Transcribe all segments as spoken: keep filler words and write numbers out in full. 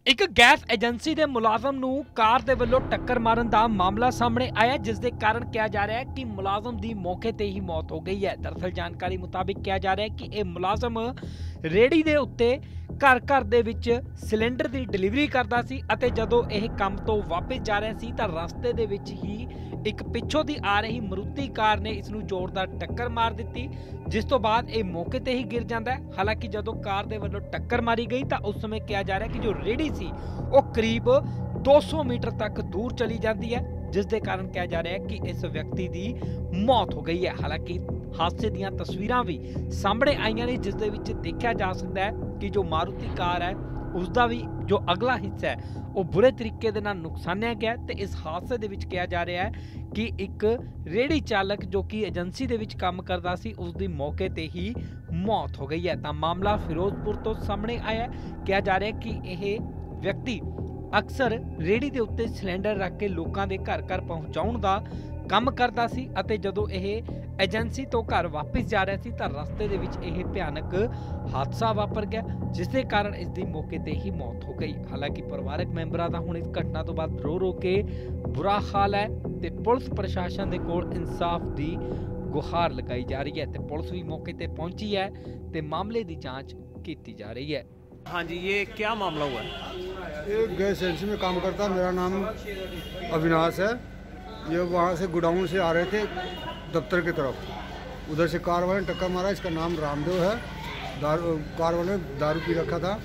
एक gas agency के मुलाजम नूं कार दे वल्लों टक्कर मारन का मामला सामने आया, जिस दे कारण कहा जा रहा है कि मुलाजम की मौके ते ही मौत हो गई है। दरअसल जानकारी मुताबिक कहा जा रहा है कि यह मुलाजम रेहड़ी दे उत्ते घर घर दे विच सिलेंडर की डिलीवरी करता सी अते जदों यह काम तो वापस जा रहा सी तां रस्ते दे विच ही एक पिछों दी आ रही मारुति कार ने इसनूं जोरदार टक्कर मार दी, जिस तो बाद यह मौके ते ही गिर जाता है। हालांकि जदों कार दे वल्लों टक्कर मारी गई तां उस समय कहा जा रहा है कि जो रेहड़ी सी वो करीब दो सौ मीटर तक दूर चली जाती है, जिस दे कारण कहा जा रहा है कि इस व्यक्ति की मौत हो गई है। हालांकि हादसे दीयां तस्वीरां भी सामने आईयां ने, जिस दे विच देखा जा सकता है कि जो मारुति कार है उसका भी जो अगला हिस्सा है वो बुरे तरीके दे नाल नुकसानिया गया। तो इस हादसे दे विच कहा जा रहा है कि एक रेहड़ी चालक जो कि एजेंसी दे विच काम करता सी उसकी मौके ते ही मौत हो गई है। तो मामला फिरोजपुर तो सामने आया। कहा जा रहा है कि यह व्यक्ति अक्सर रेहड़ी के उत्ते सिलेंडर रख के लोगों के घर घर पहुँचाउण का काम करता सी अते जदों यह एजेंसी तो घर वापस जा रहा सी तां रस्ते दे विच यह भयानक हादसा वापर गया, जिस दे कारण इसकी मौके ते ही मौत हो गई। हालांकि परिवारक मैंबरां दा हुण इस घटना तो बाद रो रो के बुरा हाल है ते पुलिस प्रशासन दे कोल इंसाफ दी गुहार लगाई जा रही है। ते पुलिस भी मौके ते पहुंची है ते मामले की जांच की जा रही है। हाँ जी, ये क्या मामला हुआ है? ये गैस एजेंसी में काम करता, मेरा नाम अविनाश है। ये वहाँ से गोडाउन से आ रहे थे दफ्तर की तरफ, उधर से कार वाले ने टक्कर मारा। इसका नाम रामदेव है। दारू कार वाले ने दारू पी रखा था।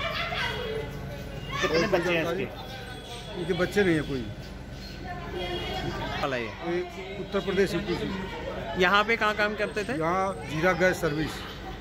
कितने बच्चे हैं इसके? इनके बच्चे नहीं है कोई। वाला ये ये उत्तर प्रदेश यूपी से। यहाँ पे कहाँ काम करते थे? यहाँ जीरा गैस सर्विस।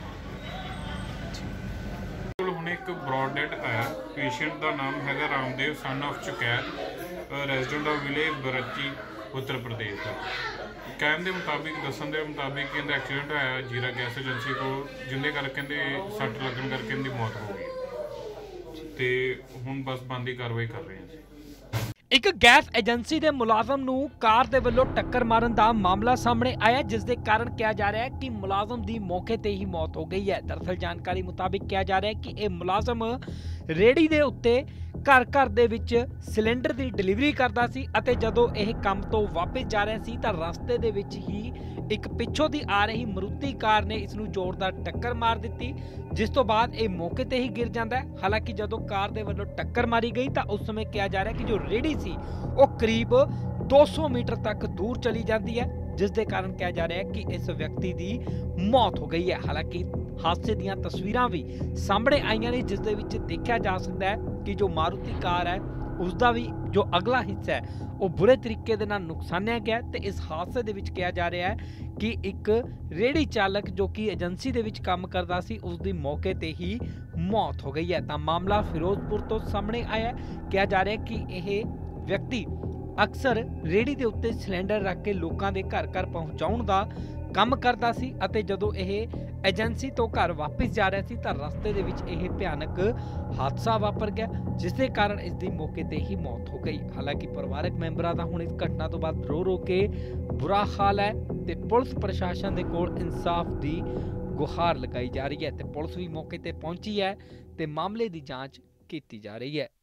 ਹੁਣ ਇੱਕ ਬਰੌਡ ਡੈਡ ਆਇਆ। ਪੇਸ਼ੈਂਟ ਦਾ ਨਾਮ ਹੈਗਾ ਰਾਮਦੇਵ ਸਨ ਆਫ ਚੁਕੈਰ, ਰੈਜ਼ੀਡੈਂਟ ਆਫ ਵਿਲੇਜ ਬਰੱਚੀ ਉੱਤਰ ਪ੍ਰਦੇਸ਼ ਦਾ। ਕਹਿਣ ਦੇ ਮੁਤਾਬਿਕ ਦੱਸਣ ਦੇ ਮੁਤਾਬਿਕ ਇਹਦਾ ਐਕਸੀਡੈਂਟ ਹੋਇਆ ਜੀਰਾ ਗੈਸ ਏਜੰਸੀ ਕੋਲ, ਜਿਹਦੇ ਕਰਕੇ ਕਹਿੰਦੇ ਸੱਟ ਲੱਗਣ ਕਰਕੇ ਇਹਦੀ ਮੌਤ ਹੋ ਗਈ ਤੇ ਹੁਣ ਬਸ ਬਣਦੀ ਕਾਰਵਾਈ ਕਰ ਰਹੇ ਹਾਂ। एक गैस एजेंसी के मुलाजम नूं कार दे वल्लों टक्कर मारन का मामला सामने आया, जिस दे कारण कहा जा रहा है कि मुलाजम की मौके ते ही मौत हो गई है। दरअसल जानकारी मुताबिक कहा जा रहा है कि यह मुलाजम रेहड़ी दे उत्ते घर घर दे विच सिलेंडर की डिलीवरी करता सी अते जदों यह काम तो वापस जा रहा सी तां रस्ते दे विच ही एक पिछों दी आ रही मारुति कार ने इसनूं जोरदार टक्कर मार दी, जिस तो बाद यह मौके ते ही गिर जाता है। हालांकि जदों कार दे वल्लों टक्कर मारी गई तां उस समय कहा जा रहा है कि जो रेहड़ी सी वो करीब दो सौ मीटर तक दूर चली जाती है, जिस दे कारण कहा जा रहा है कि इस व्यक्ति की मौत हो गई है। हालांकि हादसे दीयां तस्वीरां भी सामने आईयां ने, जिस दे विच देखा जा सकता है कि जो मारुति कार है उसका भी जो अगला हिस्सा है वो बुरे तरीके दे नाल नुकसानिया गया। तो इस हादसे दे विच कहा जा रहा है कि एक रेहड़ी चालक जो कि एजेंसी दे विच काम करता सी उसकी मौके ते ही मौत हो गई है। तो मामला फिरोजपुर तो सामने आया। कहा जा रहा है कि यह व्यक्ति अक्सर रेहड़ी के उत्ते सिलेंडर रख के लोगों के घर घर पहुँचाउण का काम करता सी अते जदों यह एजेंसी तो घर वापस जा रहा सी तां रस्ते दे विच यह भयानक हादसा वापर गया, जिस दे कारण इसकी मौके ते ही मौत हो गई। हालांकि परिवारक मैंबरां दा हुण इस घटना तो बाद रो रो के बुरा हाल है ते पुलिस प्रशासन दे कोल इंसाफ दी गुहार लगाई जा रही है। ते पुलिस भी मौके ते पहुंची है ते मामले की जांच की जा रही है।